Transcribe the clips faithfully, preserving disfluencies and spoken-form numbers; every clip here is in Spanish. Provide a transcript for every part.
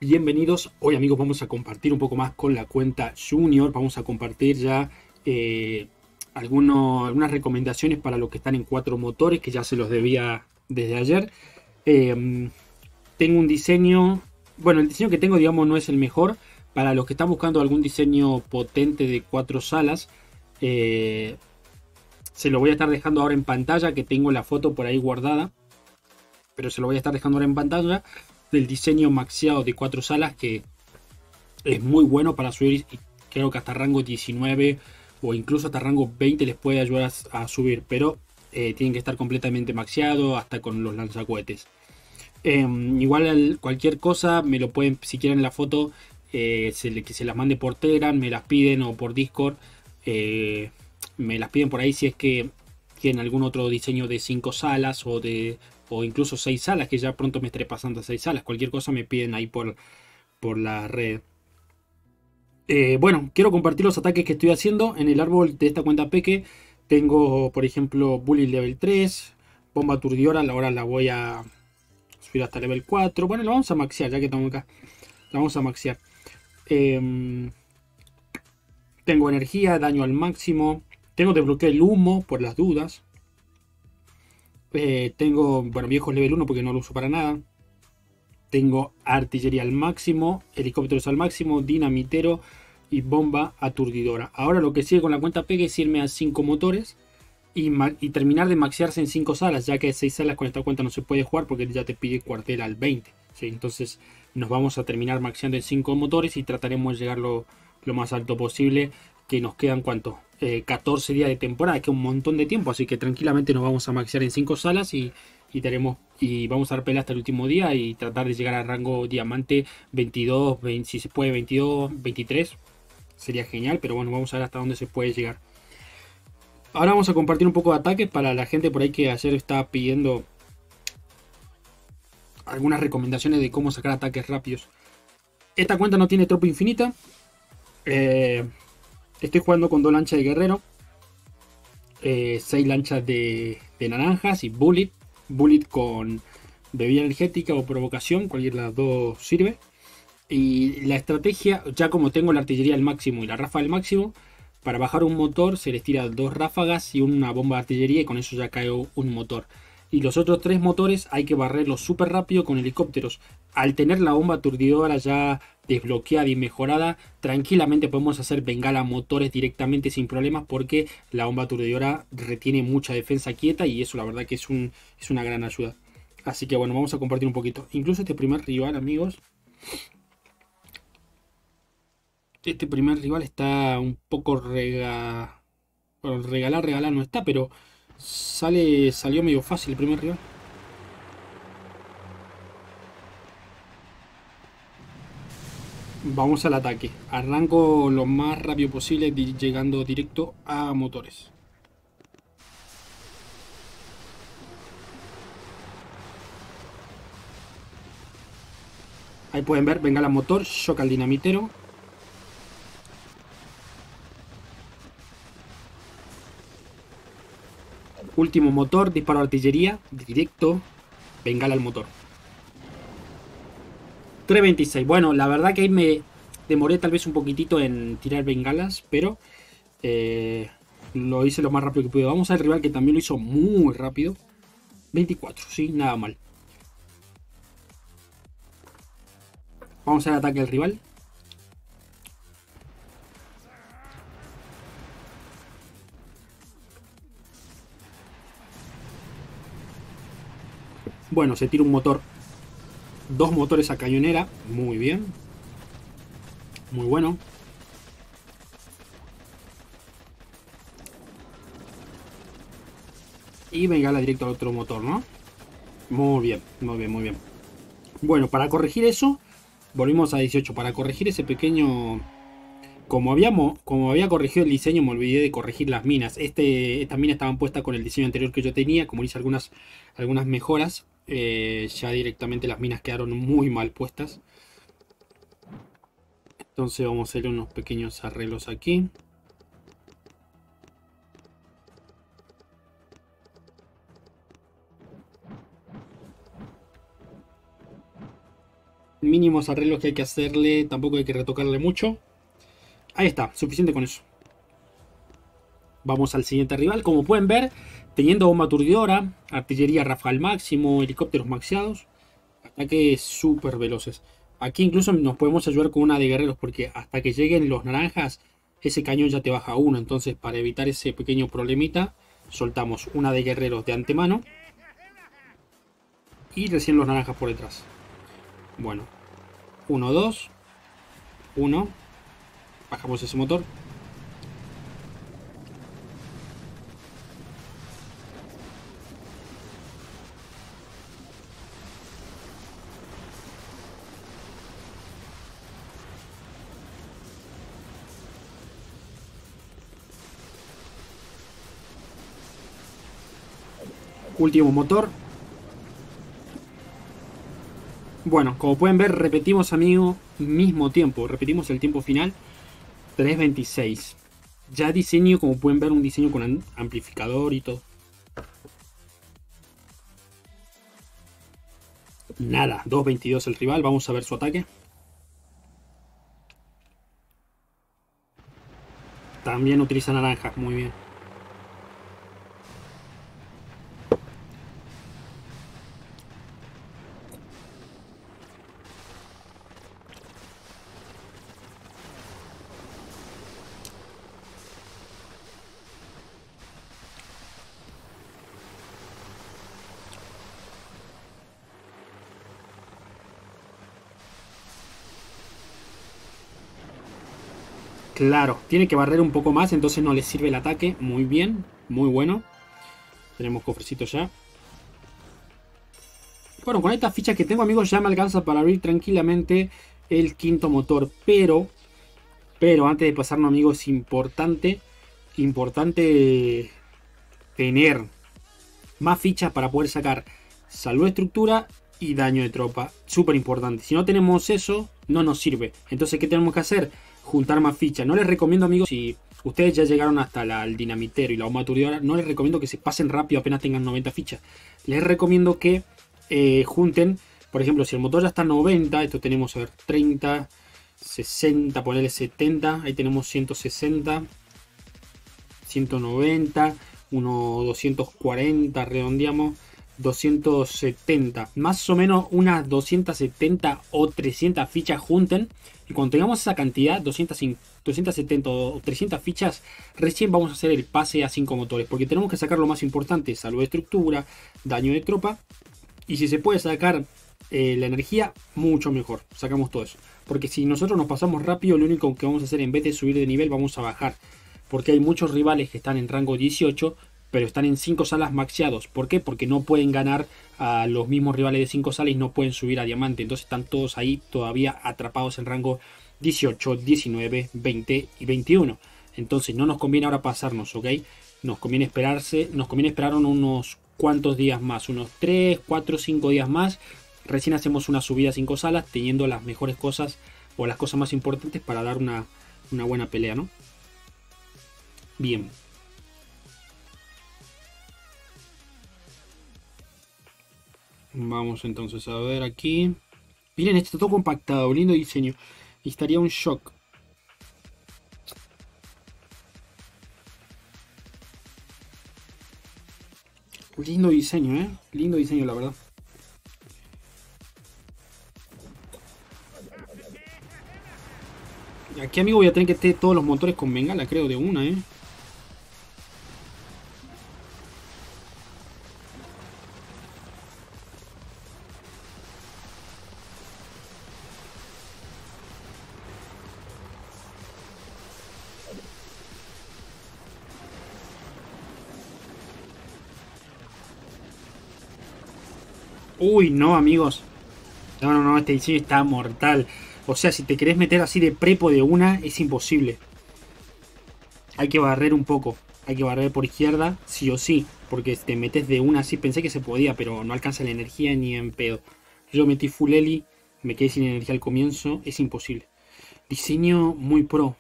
Bienvenidos. Hoy, amigos, vamos a compartir un poco más con la cuenta Junior. Vamos a compartir ya eh, alguno- algunas recomendaciones para los que están en cuatro motores, que ya se los debía desde ayer. Eh, tengo un diseño, bueno, el diseño que tengo, digamos, no es el mejor. Para los que están buscando algún diseño potente de cuatro salas, eh, se lo voy a estar dejando ahora en pantalla, que tengo la foto por ahí guardada, pero se lo voy a estar dejando ahora en pantalla del diseño maxiado de cuatro salas, que es muy bueno para subir. Creo que hasta rango diecinueve o incluso hasta rango veinte les puede ayudar a, a subir, pero eh, tienen que estar completamente maxiado hasta con los lanzacohetes. Eh, igual cualquier cosa me lo pueden, si quieren la foto, eh, se le, que se las mande por Telegram, me las piden, o por Discord, eh, me las piden por ahí si es que tienen algún otro diseño de cinco salas o de o incluso seis salas, que ya pronto me estaré pasando a seis salas. Cualquier cosa me piden ahí por, por la red. Eh, bueno, quiero compartir los ataques que estoy haciendo en el árbol de esta cuenta Peque. Tengo, por ejemplo, Bully level tres, Bomba Aturdidora, ahora la voy a subir hasta level cuatro. Bueno, la vamos a maxear, ya que estamos acá. La vamos a maxear. Eh, tengo energía, daño al máximo. Tengo desbloquear el humo por las dudas. Eh, tengo, bueno, viejos level uno porque no lo uso para nada. Tengo artillería al máximo, helicópteros al máximo, dinamitero y bomba aturdidora. Ahora lo que sigue con la cuenta Pegue es irme a cinco motores y, y terminar de maxearse en cinco salas, ya que seis salas con esta cuenta no se puede jugar porque ya te pide cuartel al veinte. ¿Sí? Entonces nos vamos a terminar maxeando en cinco motores y trataremos de llegar lo, lo más alto posible, que nos quedan cuánto, eh, catorce días de temporada, que es un montón de tiempo, así que tranquilamente nos vamos a maxear en cinco salas y, y, tenemos, y vamos a dar pelea hasta el último día y tratar de llegar al rango diamante veintidós, veinte, si se puede veintidós, veintitrés, sería genial, pero bueno, vamos a ver hasta dónde se puede llegar. Ahora vamos a compartir un poco de ataques para la gente por ahí que ayer estaba pidiendo algunas recomendaciones de cómo sacar ataques rápidos. Esta cuenta no tiene tropa infinita. Eh, estoy jugando con dos lanchas de guerrero, eh, seis lanchas de, de naranjas y bullet. Bullet con bebida energética o provocación, cualquiera de las dos sirve. Y la estrategia, ya como tengo la artillería al máximo y la ráfaga al máximo, para bajar un motor se les tira dos ráfagas y una bomba de artillería, y con eso ya cae un motor. Y los otros tres motores hay que barrerlos súper rápido con helicópteros. Al tener la bomba aturdidora ya desbloqueada y mejorada, tranquilamente podemos hacer bengala motores directamente sin problemas, porque la bomba aturdidora retiene mucha defensa quieta y eso la verdad que es, un, es una gran ayuda. Así que bueno, vamos a compartir un poquito. Incluso este primer rival, amigos, este primer rival está un poco rega... Bueno, regalar, regalar no está, pero sale, salió medio fácil el primer rival. Vamos al ataque. Arranco lo más rápido posible, llegando directo a motores. Ahí pueden ver, venga la motor, choca al dinamitero. Último motor, disparo artillería, directo, bengala al motor. tres veintiséis. Bueno, la verdad que ahí me demoré tal vez un poquitito en tirar bengalas, pero eh, lo hice lo más rápido que pude. Vamos al rival, que también lo hizo muy rápido. veinticuatro, sí, nada mal. Vamos al ataque del rival. Bueno, se tira un motor. Dos motores a cañonera. Muy bien. Muy bueno. Y bengala directo al otro motor, ¿no? Muy bien, muy bien, muy bien. Bueno, para corregir eso, volvimos a dieciocho. Para corregir ese pequeño... Como, habíamos, como había corregido el diseño, me olvidé de corregir las minas. Este, estas minas estaban puestas con el diseño anterior que yo tenía. Como hice algunas, algunas mejoras, eh, ya directamente las minas quedaron muy mal puestas. Entonces vamos a hacer unos pequeños arreglos aquí. Mínimos arreglos que hay que hacerle. Tampoco hay que retocarle mucho. Ahí está, suficiente con eso. Vamos al siguiente rival. Como pueden ver, teniendo bomba aturdidora, artillería Rafa al máximo, helicópteros maxeados, ataques súper veloces. Aquí incluso nos podemos ayudar con una de guerreros, porque hasta que lleguen los naranjas, ese cañón ya te baja uno. Entonces, para evitar ese pequeño problemita, soltamos una de guerreros de antemano. Y recién los naranjas por detrás. Bueno, uno, dos, uno. Bajamos ese motor. Último motor. Bueno, como pueden ver, repetimos, amigo, mismo tiempo. Repetimos el tiempo final. tres veintiséis. Ya diseño, como pueden ver, un diseño con amplificador y todo. Nada, dos veintidós el rival. Vamos a ver su ataque. También utiliza naranjas, muy bien. Claro, tiene que barrer un poco más, entonces no le sirve el ataque. Muy bien, muy bueno. Tenemos cofrecito ya. Bueno, con estas fichas que tengo, amigos, ya me alcanza para abrir tranquilamente el quinto motor. Pero, pero antes de pasarnos, amigos, es importante, importante tener más fichas para poder sacar salud de estructura y daño de tropa. Súper importante. Si no tenemos eso, no nos sirve. Entonces, ¿qué tenemos que hacer? Juntar más fichas. No les recomiendo, amigos, si ustedes ya llegaron hasta la, el dinamitero y la bomba aturdidora, no les recomiendo que se pasen rápido apenas tengan noventa fichas. Les recomiendo que eh, junten, por ejemplo, si el motor ya está a noventa, esto tenemos, a ver, treinta, sesenta, ponerle setenta, ahí tenemos ciento sesenta, ciento noventa, uno doscientos cuarenta, redondeamos, doscientos setenta, más o menos unas doscientas setenta o trescientas fichas junten, y cuando tengamos esa cantidad, doscientas setenta o trescientas fichas, recién vamos a hacer el pase a cinco motores, porque tenemos que sacar lo más importante: salud de estructura, daño de tropa, y si se puede sacar eh, la energía, mucho mejor. Sacamos todo eso, porque si nosotros nos pasamos rápido, lo único que vamos a hacer, en vez de subir de nivel, vamos a bajar, porque hay muchos rivales que están en rango dieciocho, pero están en cinco salas maxeados. ¿Por qué? Porque no pueden ganar a los mismos rivales de cinco salas y no pueden subir a diamante. Entonces están todos ahí todavía atrapados en rango dieciocho, diecinueve, veinte y veintiuno. Entonces no nos conviene ahora pasarnos, ¿ok? Nos conviene esperarse, nos conviene esperar unos cuantos días más, unos tres, cuatro, cinco días más. Recién hacemos una subida a cinco salas, teniendo las mejores cosas o las cosas más importantes para dar una, una buena pelea, ¿no? Bien. Vamos entonces a ver aquí. Miren, esto está todo compactado, lindo diseño. Y estaría un shock. Lindo diseño, ¿eh? Lindo diseño, la verdad. Aquí, amigo, voy a tener que tener todos los motores con bengala, creo, de una, ¿eh? Uy, no, amigos. No, no, no, este diseño está mortal. O sea, si te querés meter así de prepo de una, es imposible. Hay que barrer un poco. Hay que barrer por izquierda, sí o sí. Porque si te metes de una así, pensé que se podía, pero no alcanza la energía ni en pedo. Yo metí full Eli, me quedé sin energía al comienzo, es imposible. Diseño muy pro.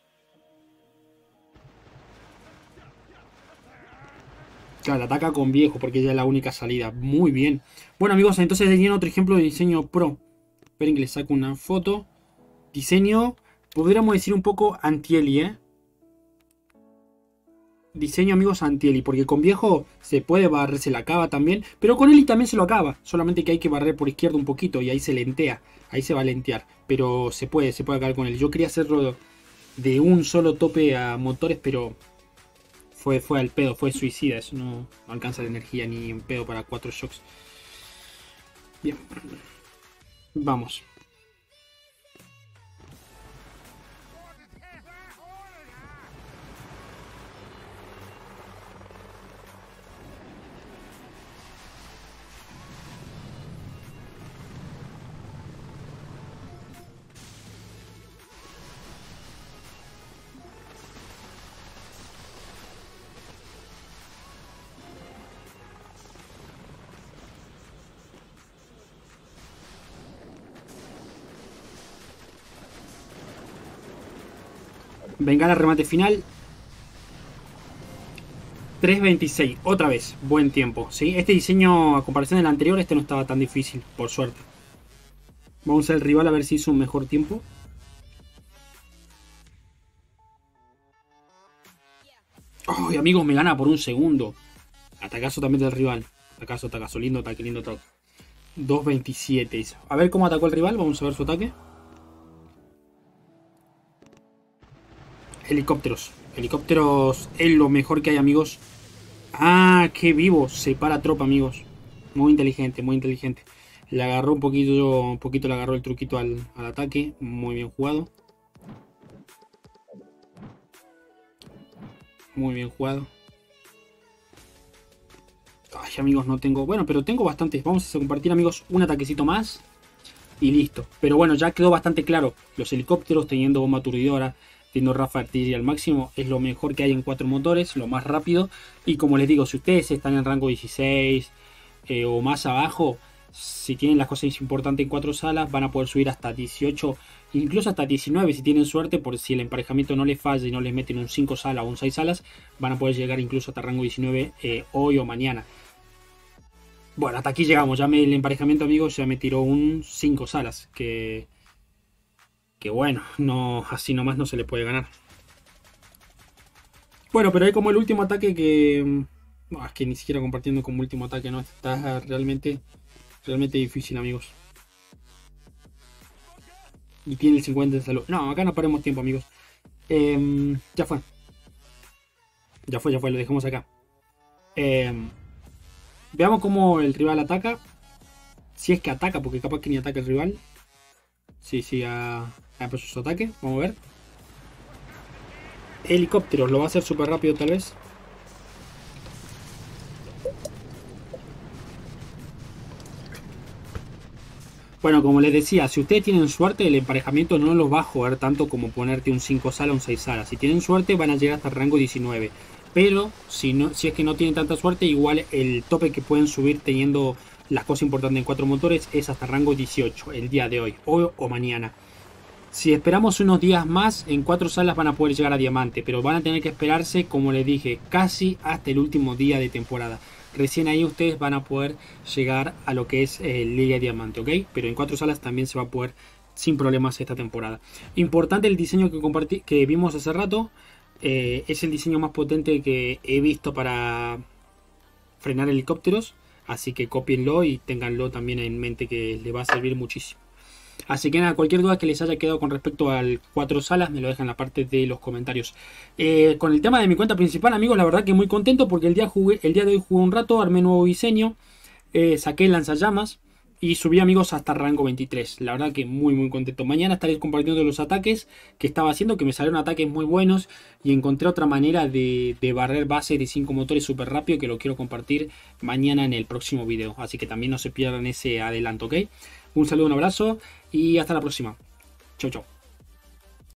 Claro, ataca con viejo porque ya es la única salida. Muy bien. Bueno, amigos, entonces tienen otro ejemplo de diseño pro. Esperen que les saco una foto. Diseño, podríamos decir un poco anti-Eli, ¿eh? Diseño, amigos, anti-Eli. Porque con viejo se puede barrer, se la acaba también. Pero con Eli también se lo acaba. Solamente que hay que barrer por izquierda un poquito y ahí se lentea. Ahí se va a lentear. Pero se puede, se puede acabar con él. Yo quería hacerlo de un solo tope a motores, pero fue, fue al pedo, fue suicida. Eso no, no alcanza la energía ni en pedo para cuatro shocks. Bien. Vamos. Venga el remate final. tres veintiséis, otra vez, buen tiempo, ¿sí? Este diseño, a comparación del anterior, este no estaba tan difícil, por suerte. Vamos al rival a ver si hizo un mejor tiempo. ¡Ay, amigos! Me gana por un segundo. Atacazo también del rival. Atacazo, atacazo, lindo ataque, lindo ataque. dos veintisiete hizo. A ver cómo atacó el rival, vamos a ver su ataque. Helicópteros. Helicópteros es lo mejor que hay, amigos. Ah, qué vivo. Separa tropa, amigos. Muy inteligente, muy inteligente. Le agarró un poquito, un poquito le agarró el truquito al, al ataque. Muy bien jugado. Muy bien jugado. Ay, amigos, no tengo... Bueno, pero tengo bastantes. Vamos a compartir, amigos, un ataquecito más. Y listo. Pero bueno, ya quedó bastante claro. Los helicópteros teniendo bomba aturdidora, teniendo ráfaga de artillería al máximo, es lo mejor que hay en cuatro motores, lo más rápido. Y como les digo, si ustedes están en rango dieciséis eh, o más abajo, si tienen las cosas importantes en cuatro salas, van a poder subir hasta dieciocho, incluso hasta diecinueve si tienen suerte, por si el emparejamiento no les falla y no les meten un cinco salas o un seis salas, van a poder llegar incluso hasta rango diecinueve eh, hoy o mañana. Bueno, hasta aquí llegamos. Ya me, el emparejamiento, amigos, ya me tiró un cinco salas. Que, que bueno, no, así nomás no se le puede ganar. Bueno, pero hay como el último ataque que... No, es que ni siquiera compartiendo como último ataque, ¿no? Está realmente, realmente difícil, amigos. Y tiene el cincuenta de salud. No, acá no paremos tiempo, amigos. Eh, ya fue. Ya fue, ya fue, lo dejamos acá. Eh... Veamos cómo el rival ataca. Si es que ataca, porque capaz que ni ataca el rival. Sí, sí, ha, ha empezado su ataque. Vamos a ver. Helicópteros, lo va a hacer súper rápido tal vez. Bueno, como les decía, si ustedes tienen suerte, el emparejamiento no los va a joder tanto como ponerte un cinco sala o un seis sala. Si tienen suerte, van a llegar hasta el rango diecinueve. Pero si, no, si es que no tienen tanta suerte, igual el tope que pueden subir teniendo las cosas importantes en cuatro motores es hasta rango dieciocho el día de hoy, hoy o mañana. Si esperamos unos días más, en cuatro salas van a poder llegar a diamante, pero van a tener que esperarse, como les dije, casi hasta el último día de temporada. Recién ahí ustedes van a poder llegar a lo que es eh, Liga Diamante, ¿ok? Pero en cuatro salas también se va a poder sin problemas esta temporada. Importante el diseño que, compartí, que vimos hace rato. Eh, es el diseño más potente que he visto para frenar helicópteros, así que cópienlo y ténganlo también en mente, que les va a servir muchísimo. Así que nada, cualquier duda que les haya quedado con respecto al cuatro salas me lo dejan en la parte de los comentarios. Eh, con el tema de mi cuenta principal, amigos, la verdad que muy contento porque el día, jugué, el día de hoy jugué un rato, armé nuevo diseño, eh, saqué el lanzallamas y subí, amigos, hasta rango veintitrés. La verdad que muy muy contento. Mañana estaré compartiendo los ataques que estaba haciendo, que me salieron ataques muy buenos. Y encontré otra manera de, de barrer base de cinco motores súper rápido, que lo quiero compartir mañana en el próximo video. Así que también no se pierdan ese adelanto, ¿ok? Un saludo, un abrazo y hasta la próxima. Chau, chau.